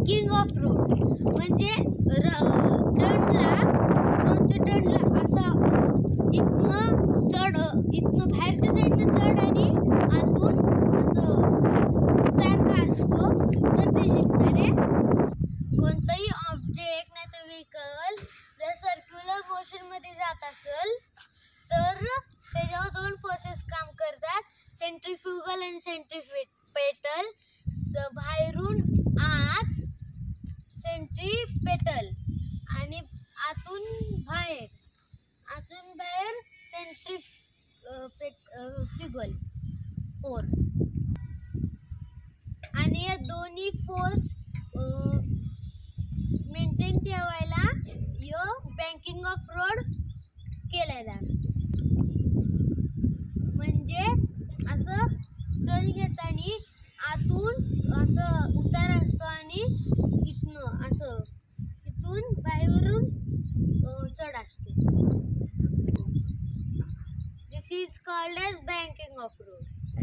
Banking of road म्हणजे रोडच्या टर्नला असा इथनं चढ, इथनं बाहेरच्या साईडनं चढ आणि आतून असं उतार असतो. तर ते शिकणारे कोणतंही ऑब्जेक्ट नाही तर व्हेकल जर सर्क्युलर मोशन मध्ये जात असेल तर त्याच्यावर दोन फोर्सेस काम करतात, सेंट्रीफ्युगल आणि सेंट्रीपेटल. बाहेरून आत सेंट्रीपेटल आणि आतून बाहेर सेंट्रीफ्युगल फोर्स. आणि या दोन्ही फोर्स मेंटेन ठेवायला बँकिंग ऑफ रोड केलेला असतो. म्हणजे असं टर्न घेताना आतून असं उतार असतो आणि इथनं असं इथून बाहेरून चढ असते. This is called as banking of road.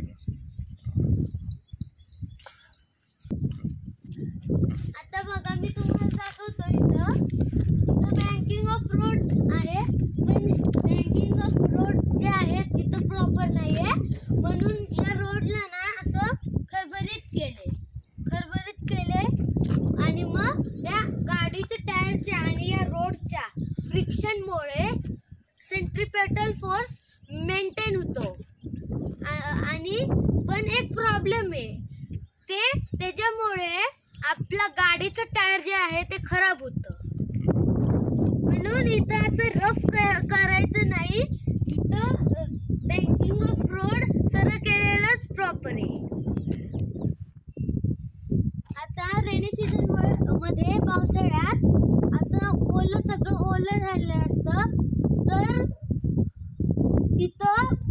आता बघा मी तुम्हाला दाखवतो इथं बँकिंग ऑफ रोड आहे, पण बँकिंग ऑफ रोड जे आहे तिथं प्रॉपर नाही आहे, म्हणून या रोडला ना असं खरबरीत केले आणि मग त्या गाडीच्या टायरच्या आणि या रोडच्या फ्रिक्शनमुळे सेंट्रीपेटल फोर्स मेंटेन होतो. आणि पण एक प्रॉब्लेम आहे, त्याच्यामुळे आपल्या गाडीचं टायर जे आहे ते खराब होतं. म्हणून इथं असं रफ करायचं नाही, इथं बँकिंग ऑफ रोड सरळ केलेलंच प्रॉपर आहे. आता रेनी सीझन मध्ये पावसाळ्यात असं सगळं ओलं झालेलं असतं, तर तिथं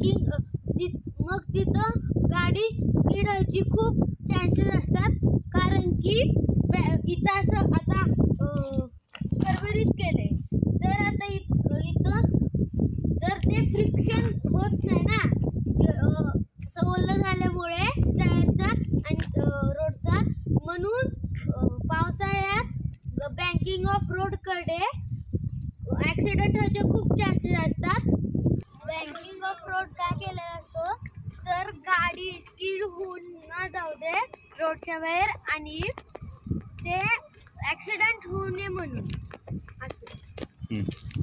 तिथं गाडी स्किड व्हायची खूप चान्सेस असतात, कारण की इथं असं आता खरबरीत केलंय. तर आता इथं जर ते फ्रिक्शन होत नाही ना ओलं झाल्यामुळे टायरचा आणि रोडचा, म्हणून पावसाळ्यात बँकिंग ऑफ रोड कडे ऍक्सिडेंट व्हायचे खूप चान्सेस असतात. बँकिंग ऑफ रोड का केलेला असतो तर गाडी स्किड होऊन न जाऊ दे रोडच्या बाहेर आणि ते ऍक्सिडेंट होऊ नये म्हणून असं.